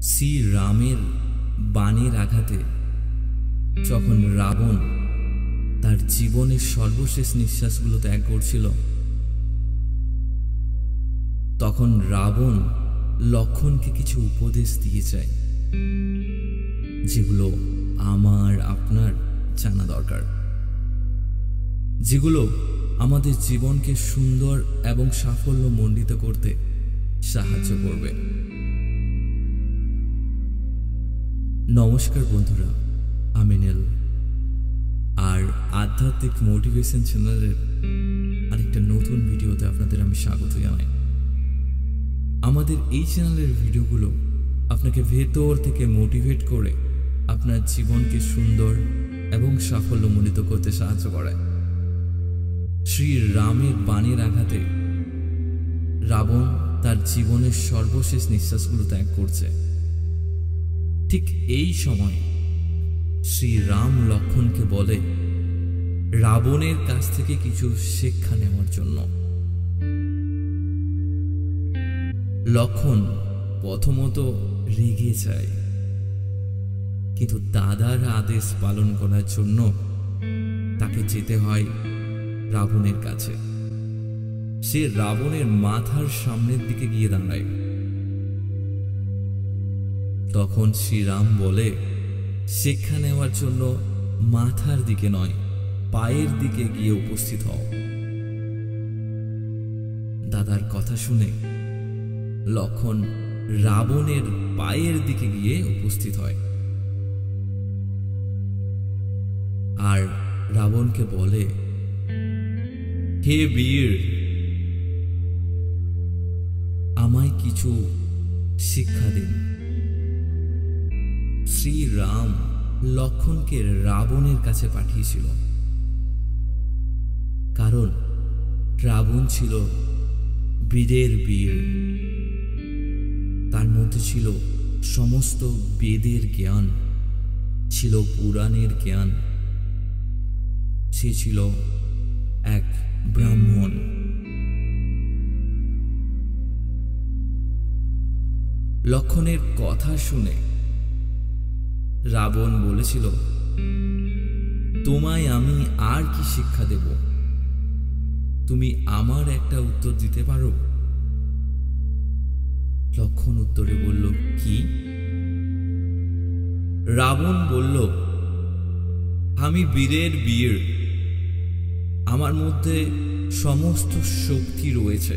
শ্রী রামের বাণীর আঘাতে যখন রাবণ তার জীবনের সর্বশেষ নিঃশ্বাসগুলো ত্যাগ করছিল, তখন রাবণ লক্ষ্মণকে কিছু উপদেশ দিয়ে যায়, যেগুলো আমার আপনার জানা দরকার, যেগুলো আমাদের জীবনকে সুন্দর এবং সাফল্যমণ্ডিত করতে সাহায্য করবে। নমস্কার বন্ধুরা, আমি নীল, আর আধ্যাত্মিক মোটিভেশন চ্যানেলের আরেকটা নতুন ভিডিওতে আপনাদের আমি স্বাগত জানাই। আমাদের এই চ্যানেলের ভিডিওগুলো আপনাকে ভেতর থেকে মোটিভেট করে আপনার জীবনকে সুন্দর এবং সাফল্যমণ্ডিত করতে সাহায্য করে। শ্রী রামের বাণীর আঘাতে রাবণ তার জীবনের সর্বশেষ নিঃশ্বাসগুলো ত্যাগ করছে। ঠিক এই সময় শ্রী রাম লক্ষ্মণকে বলে রাবণের কাছ থেকে কিছু শিক্ষা নেওয়ার জন্য। লক্ষ্মণ প্রথমত রেগে যায়, কিন্তু দাদার আদেশ পালন করার জন্য তাকে যেতে হয় রাবণের কাছে। সে রাবণের মাথার সামনের দিকে গিয়ে দাঁড়ায়। তখন শ্রীরাম বলে, শিক্ষা নেওয়ার জন্য মাথার দিকে নয়, পায়ের দিকে গিয়ে উপস্থিত হও। দাদার কথা শুনে লক্ষ্মণ রাবণের পায়ের দিকে গিয়ে উপস্থিত হয় আর রাবণকে বলে, হে বীর, আমায় কিছু শিক্ষা দিন। শ্রীরাম লক্ষ্মণকে রাবণের কাছে পাঠিয়েছিল, কারণ রাবণ ছিল বীরের বীর। তার মধ্যে ছিল সমস্ত বেদের জ্ঞান, ছিল পুরাণের জ্ঞান। সে ছিল এক ব্রাহ্মণ। লক্ষ্মণের কথা শুনে রাবণ বলেছিল, তোমায় আমি আর কি শিক্ষা দেব? তুমি আমার একটা উত্তর দিতে পারো? লক্ষ্মণ উত্তরে বলল, কি? রাবণ বলল, আমি বীরের বীর, আমার মধ্যে সমস্ত শক্তি রয়েছে,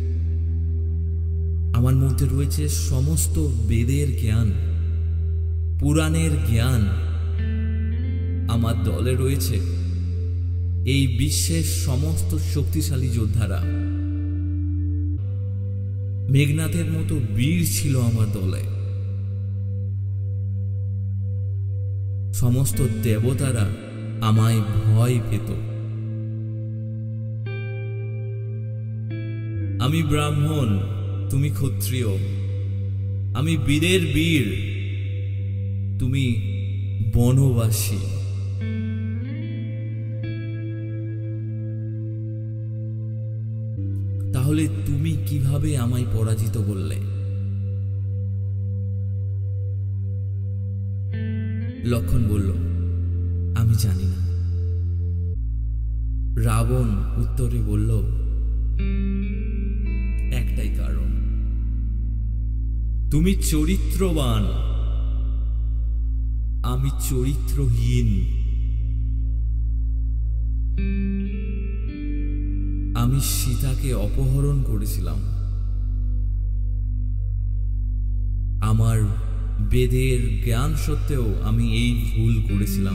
আমার মধ্যে রয়েছে সমস্ত বেদের জ্ঞান, পুরাণের জ্ঞান। আমার দলে রয়েছে এই বিশ্বের সমস্ত শক্তিশালী যোদ্ধারা। মেঘনাথের মতো বীর ছিল আমার দলে। সমস্ত দেবতারা আমায় ভয় পেত। আমি ব্রাহ্মণ, তুমি ক্ষত্রিয়। আমি বীরের বীর, তুমি বনবাসী। তাহলে তুমি কিভাবে আমায় পরাজিত করলে? লক্ষ্মণ বলল, আমি জানি না। রাবণ উত্তরে বলল, একটাই কারণ, তুমি চরিত্রবান, আমি চরিত্রহীন। আমি সীতাকে অপহরণ করেছিলাম। আমার বেদের জ্ঞান সত্ত্বেও আমি এই ভুল করেছিলাম।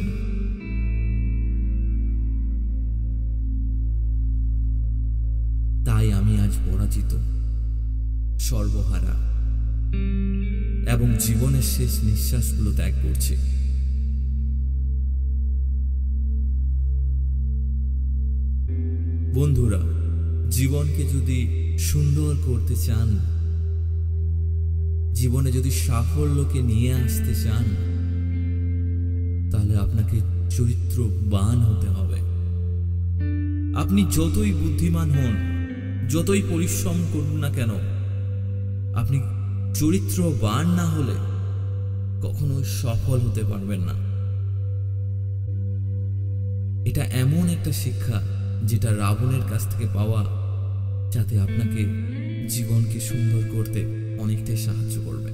তাই আমি আজ পরাজিত, সর্বহারা এবং জীবনের শেষ নিঃশ্বাসগুলো ত্যাগ করছি। বন্ধুরা, জীবনকে যদি সুন্দর করতে চান, জীবনে যদি সাফল্যকে নিয়ে আসতে চান, তাহলে আপনাকে চরিত্রবান হতে হবে। আপনি যতই বুদ্ধিমান হন, যতই পরিশ্রম করুন না কেন, আপনি চরিত্রবান না হলে কখনোই সফল হতে পারবেন না। এটা এমন একটা শিক্ষা যেটা রাবণের কাছ থেকে পাওয়া, যাতে আপনাকে জীবনকে সুন্দর করতে অনেকটাই সাহায্য করবে।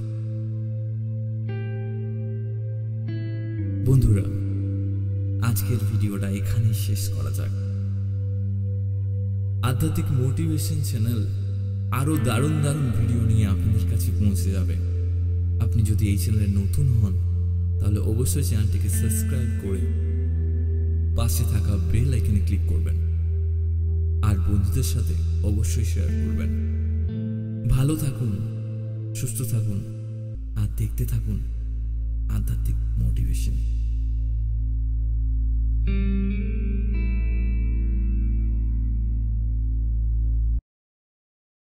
বন্ধুরা, আজকের ভিডিওটা এখানেই শেষ করা যাক। আধ্যাত্মিক মোটিভেশন চ্যানেল আরো দারুণ দারুণ ভিডিও নিয়ে আপনাদের কাছে পৌঁছে যাবে। আপনি যদি এই চ্যানেলে নতুন হন তাহলে অবশ্যই চ্যানেলটিকে সাবস্ক্রাইব করে পাশে থাকা বেল আইকনে ক্লিক করবেন, আর বন্ধুদের সাথে অবশ্যই শেয়ার করবেন। ভালো থাকুন, সুস্থ থাকুন, আর দেখতে থাকুন আধ্যাত্মিক মোটিভেশন।